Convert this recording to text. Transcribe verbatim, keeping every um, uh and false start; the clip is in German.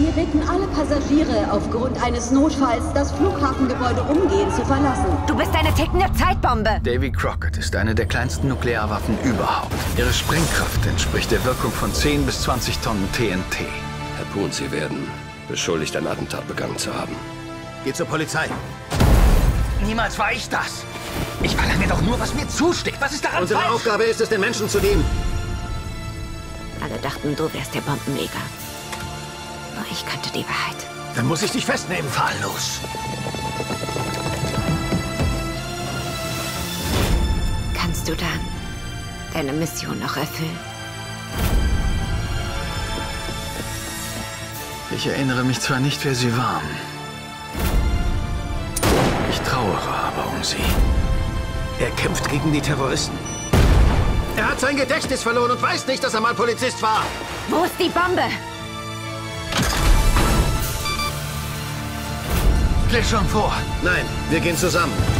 Wir bitten alle Passagiere aufgrund eines Notfalls, das Flughafengebäude umgehend zu verlassen. Du bist eine tickende Zeitbombe. Davy Crockett ist eine der kleinsten Nuklearwaffen überhaupt. Ihre Sprengkraft entspricht der Wirkung von zehn bis zwanzig Tonnen T N T. Herr Poon, Sie werden beschuldigt, ein Attentat begangen zu haben. Geh zur Polizei. Niemals war ich das. Ich verlange doch nur, was mir zusteht. Was ist daran Unsere falsch? Aufgabe ist es, den Menschen zu dienen. Alle dachten, du wärst der Bombenleger. Nur ich kannte die Wahrheit. Dann muss ich dich festnehmen, fahrlos. Kannst du dann deine Mission noch erfüllen? Ich erinnere mich zwar nicht, wer sie waren. Ich trauere aber um sie. Er kämpft gegen die Terroristen. Er hat sein Gedächtnis verloren und weiß nicht, dass er mal Polizist war. Wo ist die Bombe? Geh schon vor. Nein, wir gehen zusammen.